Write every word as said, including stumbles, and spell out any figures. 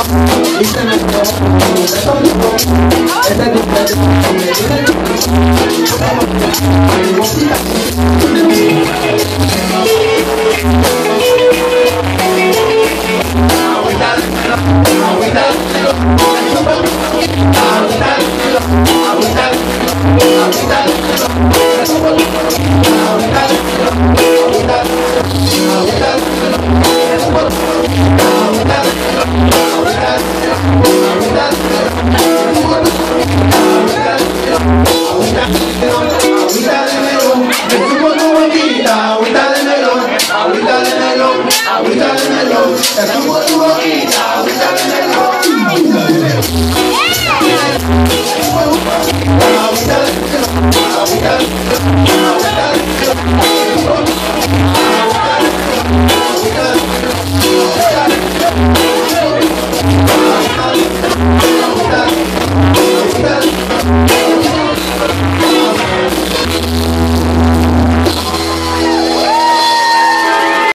y se me quedó de tónico. Esta diferencia me tiene el Aguita de melón, aguita de melón, aguita de melón, aguita de melón, aguita de melón, aguita de melón, aguita de melón, aguita de melón, aguita de melón, aguita de melón.